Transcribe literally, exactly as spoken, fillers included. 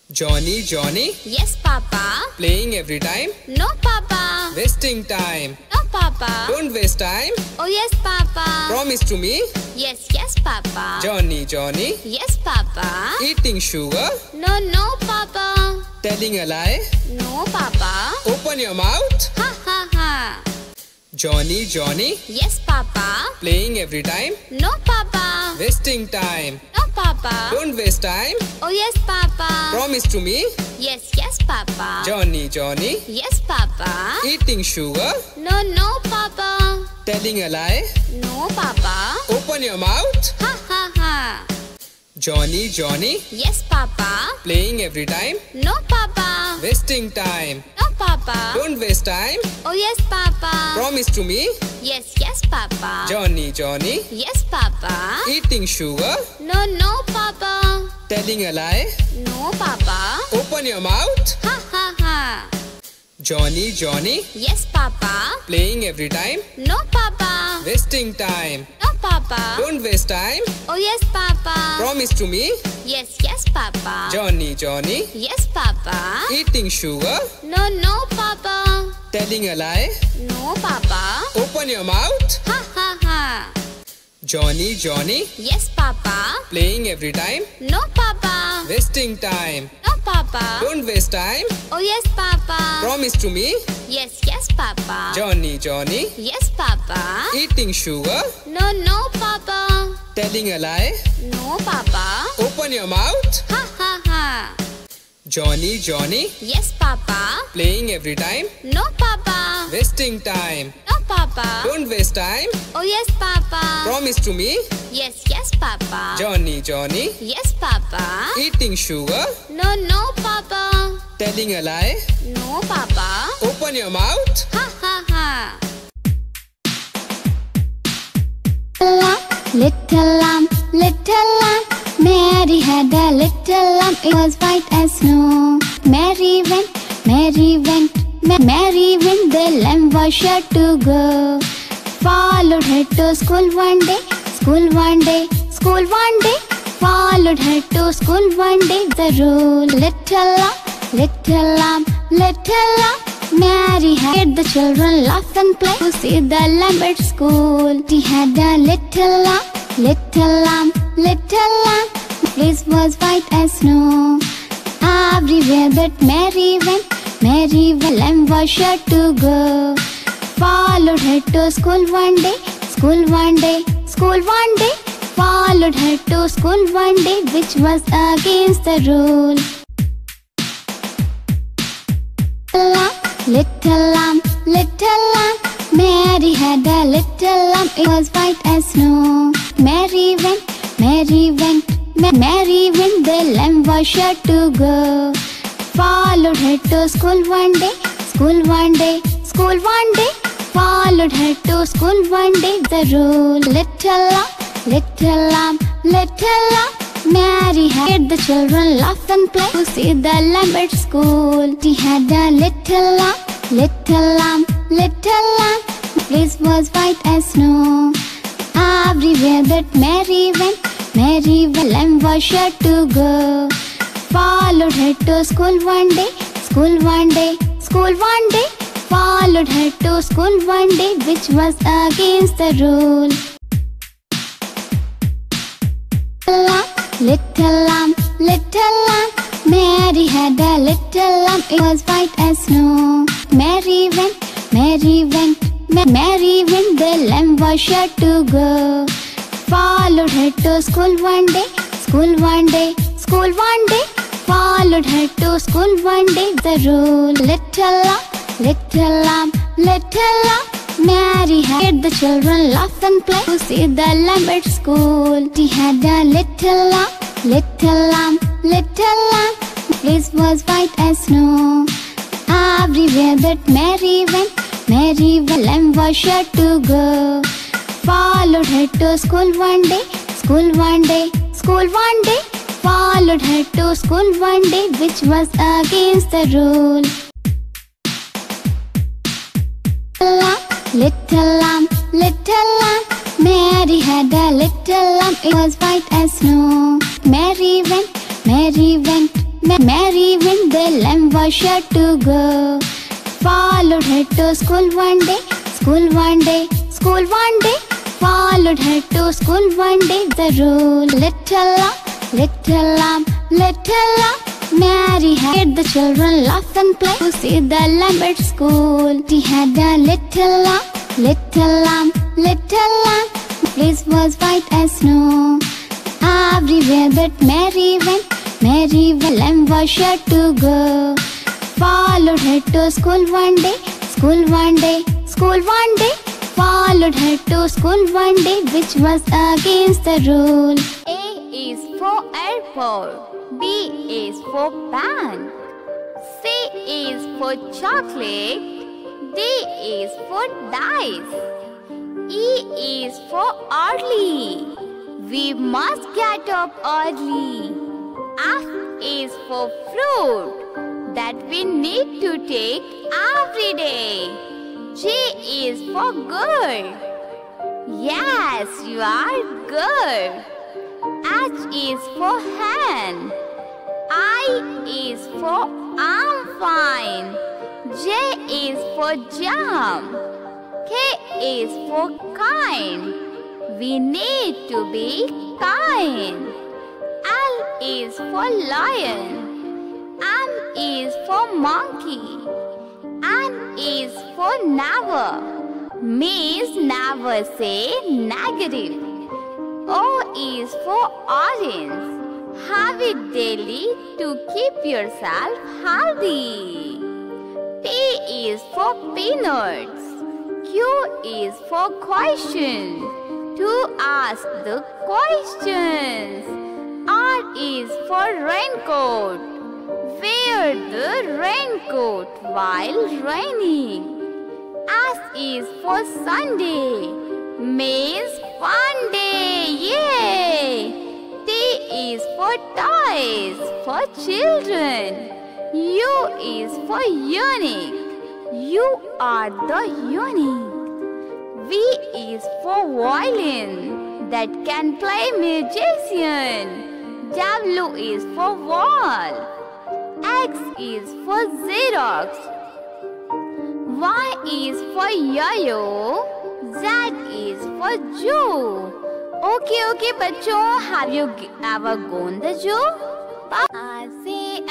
Johnny, Johnny, Yes, Papa. playing every time, No, Papa. wasting time. No, Papa. Don't waste time, Oh, yes, Papa. promise to me. Yes, yes, Papa. Johnny, Johnny, Yes, Papa. eating sugar, No, no, Papa. telling a lie. No, Papa. Open your mouth. Ha, ha, ha. Johnny, Johnny, Yes, Papa. playing every time, No, Papa. wasting time. No, Papa. Don't waste time, Oh, yes, Papa. promise to me. Yes, yes, Papa. Johnny, Johnny, Yes, Papa. eating sugar, No, no, Papa. telling a lie. No, Papa. Open your mouth. Ha, ha, ha. Johnny, Johnny, Yes, Papa. playing every time, No, Papa. wasting time. No, Papa. Don't waste time, Oh, yes, Papa. promise to me. Yes, yes, Papa. Johnny, Johnny, Yes, Papa. eating sugar, No, no, Papa. telling a lie. No, Papa. Open your mouth. Ha, ha, ha. Johnny, Johnny, Yes, Papa. playing every time, No, Papa. wasting time. No, Papa. Don't waste time, Oh, yes, Papa. promise to me. Yes, yes, Papa. Johnny, Johnny, Yes, Papa. eating sugar, No, no, Papa. telling a lie. No, Papa. Open your mouth. Ha, ha, ha. Johnny, Johnny, Yes, Papa. playing every time, No, Papa. wasting time. No, Papa. Don't waste time, Oh, yes, Papa. promise to me. Yes, yes, Papa. Johnny, Johnny, Yes, Papa. eating sugar, No, no, Papa. telling a lie. No, Papa. Open your mouth. Ha, ha, ha. Johnny, Johnny, Yes, Papa. playing every time, No, Papa. wasting time. No, Papa. Don't waste time, Oh, yes, Papa. promise to me. Yes, yes, Papa. Johnny, Johnny, Yes, Papa. eating sugar, No, no, Papa. telling a lie. No, Papa. Open your mouth. Ha, ha, ha. Lamb, little lamb, little lamb. Mary had a little lamb. It was white as snow. Mary went, Mary went, Ma- Mary went. The lamb was sure to go. Followed her to school one day, school one day, school one day. Followed her to school one day. The rule, little lamb, little lamb, little lamb. Mary had the children laugh and play to see the lamb at school. She had a little lamb, little lamb, little lamb. The place was white as snow. Everywhere that Mary went, Mary the lamb was sure to go. Followed her to school one day, school one day, school one day. Followed her to school one day, which was against the rule. Lamb, little lamb, little lamb. Mary had a little lamb. It was white as snow. Mary went, Mary went, Ma- Mary went. The lamb was sure to go. Followed her to school one day, school one day, school one day. Followed her to school one day. The rule, little lamb, little lamb, little lamb. Mary had the children laugh and play to see the lamb at school. She had a little lamb, little lamb, little lamb. The place was white as snow. Everywhere that Mary went, Mary the lamb was sure to go. Followed her to school one day, school one day, school one day. Followed her to school one day, which was against the rule. Lamb, little lamb, little lamb. Mary had a little lamb. It was white as snow. Mary went, Mary went, Ma- Mary went. The lamb was sure to go. Followed her to school one day, school one day, school one day. Followed her to school one day. The rule, little lamb, little lamb, little lamb. Mary had the children laugh and play to see the lamb at school. She had a little lamb, little lamb, little lamb. The place was white as snow. Everywhere that Mary went, Mary the lamb was sure to go. Followed her to school one day, school one day, school one day. Followed her to school one day, which was against the rule. Lamb, little lamb, little lamb. Mary had a little lamb. It was white as snow. Mary went, Mary went, Mary went, the lamb was sure to go. Followed her to school one day, school one day, school one day. Followed her to school one day. The rule, little lamb, little lamb, little lamb. Mary had the children laugh and play to see the lamb at school. She had a little lamb, little lamb, little lamb. The place was white as snow. Everywhere that Mary went, Mary the lamb was sure to go. Followed her to school one day, school one day, school one day. Followed her to school one day, which was against the rule. A is for airport. B is for bank. C is for chocolate. D is for dice. E is for early. We must get up early. F is for fruit that we need to take every day. G is for good. Yes, you are good. H is for hand. I is for I'm fine. J is for jump. K is for kind. We need to be kind. L is for lion. M is for monkey. N is for never. Means never say negative. O is for orange. Have it daily to keep yourself healthy. P is for peanuts. Q is for question. To ask the questions. R is for raincoat. Wear the raincoat while raining. S is for Sunday. Means fun day. Yay! T is for toys for children. U is for unique. You are the unique. V is for violin that can play musician. W is for wall. X is for Xerox. Y is for yo-yo. Z is for zoo. Okay, okay, बच्चों, have you ever gone the zoo? A से